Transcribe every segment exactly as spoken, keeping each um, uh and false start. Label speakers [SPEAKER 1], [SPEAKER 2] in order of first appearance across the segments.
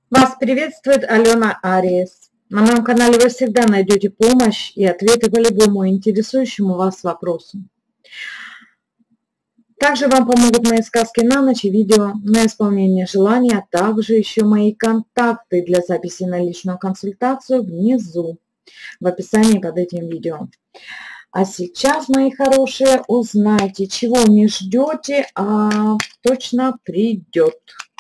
[SPEAKER 1] Вас приветствует Алена Ариес. На моем канале вы всегда найдете помощь и ответы по любому интересующему вас вопросу. Также вам помогут мои сказки на ночь и видео на исполнение желаний, а также еще мои контакты для записи на личную консультацию внизу в описании под этим видео. А сейчас, мои хорошие, узнайте, чего не ждете, а точно придет.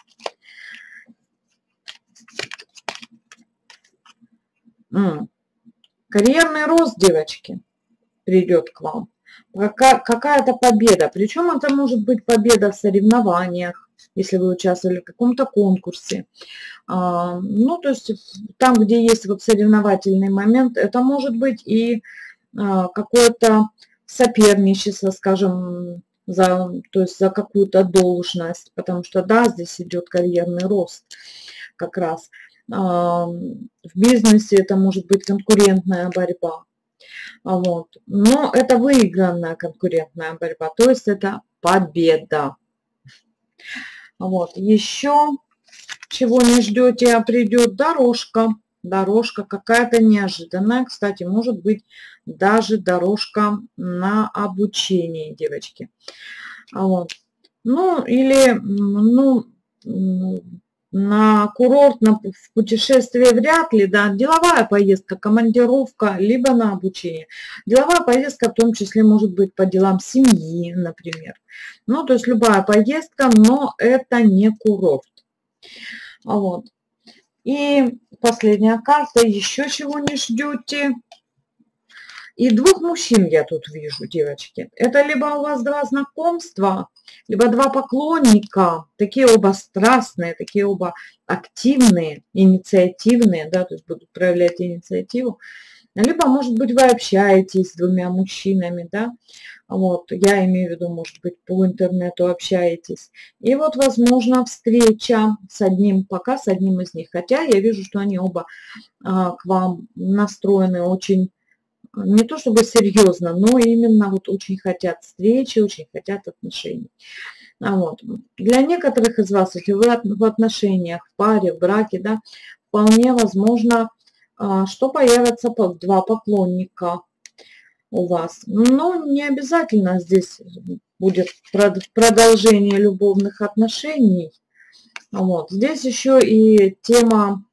[SPEAKER 1] Карьерный рост, девочки, придет к вам. Какая-то победа. Причем это может быть победа в соревнованиях, если вы участвовали в каком-то конкурсе. Ну, то есть там, где есть вот соревновательный момент, это может быть и какое-то соперничество, скажем, за, то есть за какую-то должность. Потому что, да, здесь идет карьерный рост как раз. В бизнесе это может быть конкурентная борьба. Вот. Но это выигранная конкурентная борьба, то есть это победа. Вот. Еще чего не ждете, а придет дорожка. Дорожка какая-то неожиданная. Кстати, может быть даже дорожка на обучение, девочки. Вот. Ну, или, ну, на курорт, на в путешествие вряд ли, да, деловая поездка, командировка, либо на обучение. Деловая поездка в том числе может быть по делам семьи, например. Ну, то есть любая поездка, но это не курорт. Вот. И последняя карта, еще чего не ждете. И двух мужчин я тут вижу, девочки. Это либо у вас два знакомства, либо два поклонника, такие оба страстные, такие оба активные, инициативные, да, то есть будут проявлять инициативу. Либо, может быть, вы общаетесь с двумя мужчинами, да, вот, я имею в виду, может быть, по интернету общаетесь. И вот, возможно, встреча с одним, пока с одним из них. Хотя я вижу, что они оба а, к вам настроены очень, не то чтобы серьезно, но именно вот очень хотят встречи, очень хотят отношений. А вот. Для некоторых из вас, если вы в отношениях, в паре, в браке, да, вполне возможно, что появятся два поклонника у вас. Но не обязательно здесь будет продолжение любовных отношений. Вот. Здесь еще и тема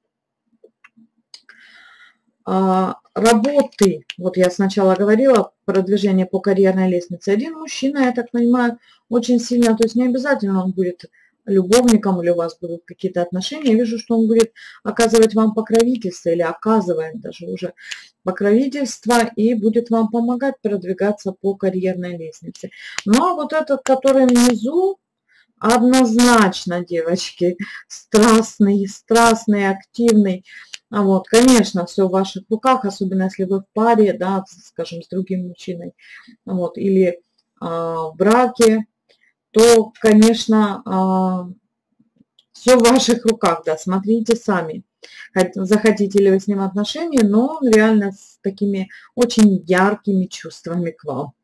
[SPEAKER 1] работы. Вот я сначала говорила продвижение по карьерной лестнице. Один мужчина, я так понимаю, очень сильно, то есть не обязательно он будет любовником или у вас будут какие-то отношения. Я вижу, что он будет оказывать вам покровительство или оказывает даже уже покровительство и будет вам помогать продвигаться по карьерной лестнице. Но вот этот, который внизу, однозначно, девочки, страстный, страстный, активный. А вот, конечно, все в ваших руках, особенно если вы в паре, да, скажем, с другим мужчиной, вот, или а, в браке, то, конечно, а, все в ваших руках, да, смотрите сами, захотите ли вы с ним отношения, но реально с такими очень яркими чувствами к вам.